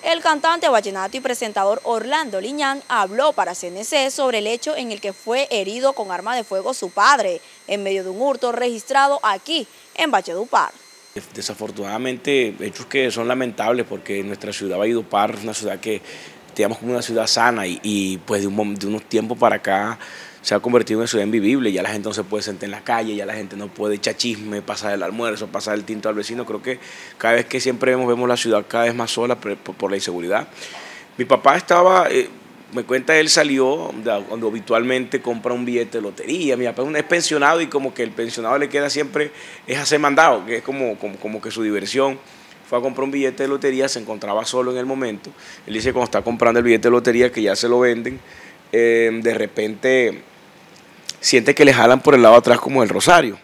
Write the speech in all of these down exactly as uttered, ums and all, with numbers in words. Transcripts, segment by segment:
El cantante vallenato y presentador Orlando Liñán habló para C N C sobre el hecho en el que fue herido con arma de fuego su padre, en medio de un hurto registrado aquí, en Valledupar. Desafortunadamente, hechos que son lamentables porque nuestra ciudad Valledupar es una ciudad que teníamos como una ciudad sana y, y pues de, un, de unos tiempos para acá se ha convertido en una ciudad invivible. Ya la gente no se puede sentar en la calle, ya la gente no puede echar chisme, pasar el almuerzo, pasar el tinto al vecino. Creo que cada vez que siempre vemos, vemos la ciudad cada vez más sola por, por la inseguridad. Mi papá estaba, eh, me cuenta, él salió, cuando habitualmente compra un billete de lotería. Mi papá es pensionado y como que el pensionado le queda siempre, es hacer mandado, que es como, como, como que su diversión. Fue a comprar un billete de lotería, se encontraba solo en el momento. Él dice que cuando está comprando el billete de lotería, que ya se lo venden, eh, de repente siente que le jalan por el lado de atrás como el rosario.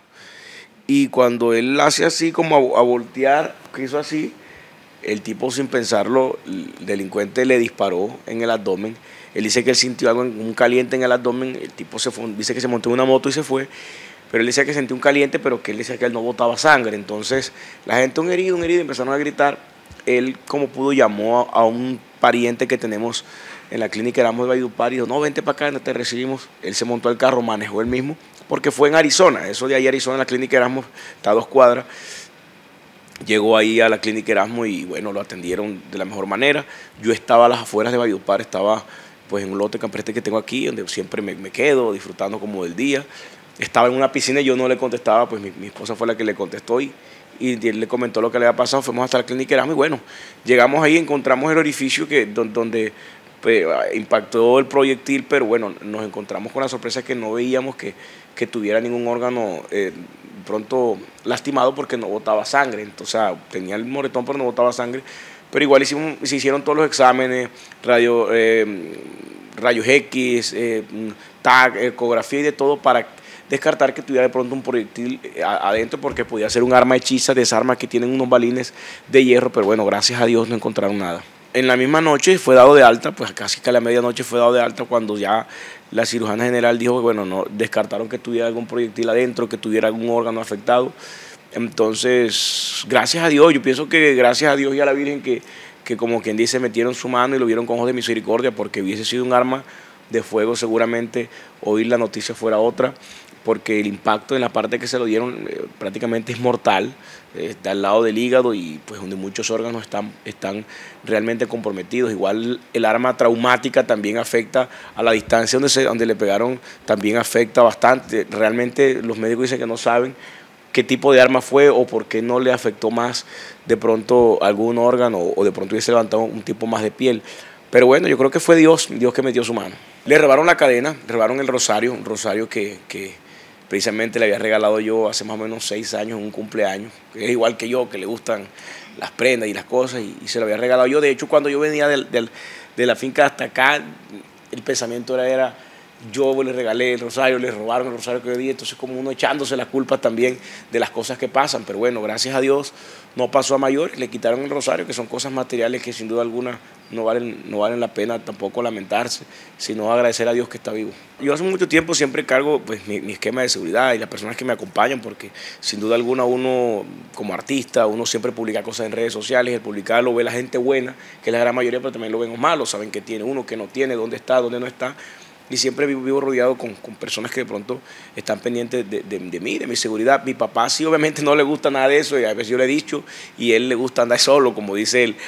Y cuando él hace así, como a, a voltear, que hizo así, el tipo, sin pensarlo, el delincuente le disparó en el abdomen. Él dice que él sintió algo, un caliente en el abdomen. El tipo se fue, dice que se montó en una moto y se fue. Pero él decía que sentía un caliente, pero que él decía que él no botaba sangre. Entonces, la gente, un herido, un herido, empezaron a gritar. Él, como pudo, llamó a, a un pariente que tenemos en la clínica Erasmus de Valledupar y dijo: no, vente para acá, no te recibimos. Él se montó al carro, manejó él mismo, porque fue en Arizona. Eso de ahí, Arizona, en la clínica Erasmus, está a dos cuadras. Llegó ahí a la clínica Erasmus y, bueno, lo atendieron de la mejor manera. Yo estaba a las afueras de Valledupar, estaba pues en un lote campestre que tengo aquí, donde siempre me, me quedo disfrutando como del día. Estaba en una piscina y yo no le contestaba, pues mi, mi esposa fue la que le contestó y, y él le comentó lo que le había pasado. Fuimos hasta la clínica Erasmus y, bueno, llegamos ahí, encontramos el orificio que, donde, donde pues, impactó el proyectil, pero bueno, nos encontramos con la sorpresa que no veíamos que, que tuviera ningún órgano eh, pronto lastimado, porque no botaba sangre. Entonces, o sea, tenía el moretón pero no botaba sangre, pero igual hicimos, se hicieron todos los exámenes, radio, eh, rayos X, eh, tag, ecografía y de todo para descartar que tuviera de pronto un proyectil adentro, porque podía ser un arma hechiza, de esas armas que tienen unos balines de hierro, pero bueno, gracias a Dios no encontraron nada. En la misma noche fue dado de alta, pues casi que a la medianoche fue dado de alta, cuando ya la cirujana general dijo que, bueno, no descartaron que tuviera algún proyectil adentro, que tuviera algún órgano afectado. Entonces, gracias a Dios, yo pienso que gracias a Dios y a la Virgen que, que como quien dice, metieron su mano y lo vieron con ojos de misericordia, porque hubiese sido un arma de fuego, seguramente hoy la noticia fuera otra, porque el impacto en la parte que se lo dieron eh, prácticamente es mortal, eh, está al lado del hígado y pues donde muchos órganos están, están realmente comprometidos. Igual el arma traumática también afecta a la distancia donde, se, donde le pegaron, también afecta bastante. Realmente los médicos dicen que no saben qué tipo de arma fue o por qué no le afectó más de pronto algún órgano o de pronto hubiese levantado un tipo más de piel. Pero bueno, yo creo que fue Dios, Dios que metió su mano. Le robaron la cadena, le robaron el rosario, un rosario que, que precisamente le había regalado yo hace más o menos seis años, un cumpleaños, que es igual que yo, que le gustan las prendas y las cosas, y, y se lo había regalado yo. De hecho, cuando yo venía del, del, de la finca hasta acá, el pensamiento era, era, yo le regalé el rosario, le robaron el rosario que yo di, entonces como uno echándose la culpa también de las cosas que pasan. Pero bueno, gracias a Dios no pasó a mayores, le quitaron el rosario, que son cosas materiales que sin duda alguna no valen, no valen la pena tampoco lamentarse, sino agradecer a Dios que está vivo. Yo hace mucho tiempo siempre cargo pues, mi, mi esquema de seguridad y las personas que me acompañan, porque sin duda alguna uno como artista, uno siempre publica cosas en redes sociales, el publicar lo ve la gente buena, que es la gran mayoría, pero también lo ven los malos, saben que tiene uno, que no tiene, dónde está, dónde no está. Y siempre vivo, vivo rodeado con, con personas que de pronto están pendientes de, de, de mí, de mi seguridad. Mi papá sí, obviamente no le gusta nada de eso, y a veces yo le he dicho, y él le gusta andar solo, como dice él.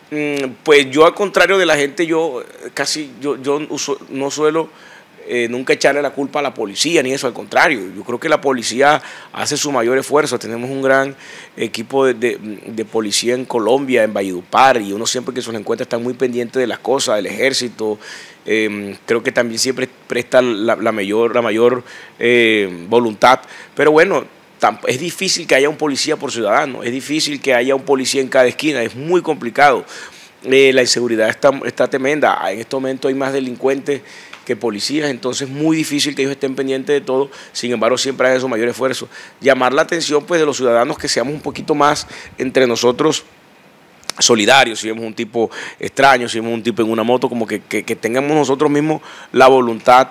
Pues yo, al contrario de la gente, yo casi yo, yo uso, no suelo eh, nunca echarle la culpa a la policía, ni eso, al contrario. Yo creo que la policía hace su mayor esfuerzo. Tenemos un gran equipo de, de, de policía en Colombia, en Valledupar, y uno siempre que se los encuentra está muy pendiente de las cosas, del ejército. Eh, creo que también siempre presta la, la mayor, la mayor eh, voluntad, pero bueno, es difícil que haya un policía por ciudadano, es difícil que haya un policía en cada esquina, es muy complicado. Eh, la inseguridad está, está tremenda, en este momento hay más delincuentes que policías, entonces es muy difícil que ellos estén pendientes de todo. Sin embargo, siempre hacen su mayor esfuerzo. Llamar la atención pues, de los ciudadanos, que seamos un poquito más entre nosotros solidarios. Si vemos un tipo extraño, si vemos un tipo en una moto, como que, que, que tengamos nosotros mismos la voluntad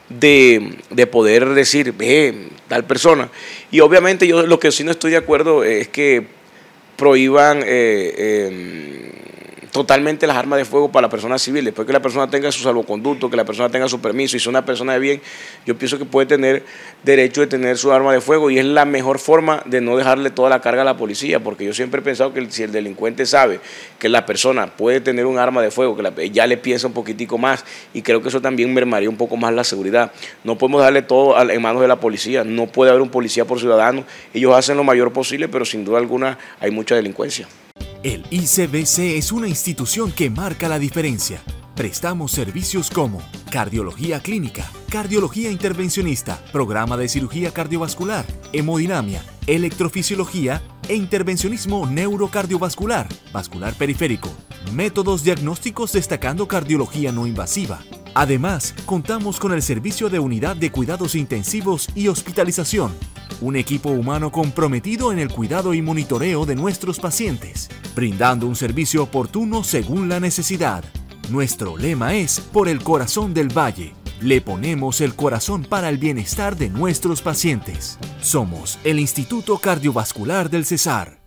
de, de poder decir, ve, tal persona. Y obviamente yo lo que sí no estoy de acuerdo es que prohíban eh, eh, totalmente las armas de fuego para la persona civil. Después que la persona tenga su salvoconducto, que la persona tenga su permiso y sea una persona de bien, yo pienso que puede tener derecho de tener su arma de fuego, y es la mejor forma de no dejarle toda la carga a la policía, porque yo siempre he pensado que si el delincuente sabe que la persona puede tener un arma de fuego, que la, ya le piensa un poquitico más, y creo que eso también mermaría un poco más la seguridad. No podemos darle todo en manos de la policía, no puede haber un policía por ciudadano, ellos hacen lo mayor posible, pero sin duda alguna hay mucha delincuencia. El I C B C es una institución que marca la diferencia. Prestamos servicios como cardiología clínica, cardiología intervencionista, programa de cirugía cardiovascular, hemodinamia, electrofisiología e intervencionismo neurocardiovascular, vascular periférico, métodos diagnósticos destacando cardiología no invasiva. Además, contamos con el servicio de unidad de cuidados intensivos y hospitalización, un equipo humano comprometido en el cuidado y monitoreo de nuestros pacientes, brindando un servicio oportuno según la necesidad. Nuestro lema es Por el corazón del Valle. Le ponemos el corazón para el bienestar de nuestros pacientes. Somos el Instituto Cardiovascular del Cesar.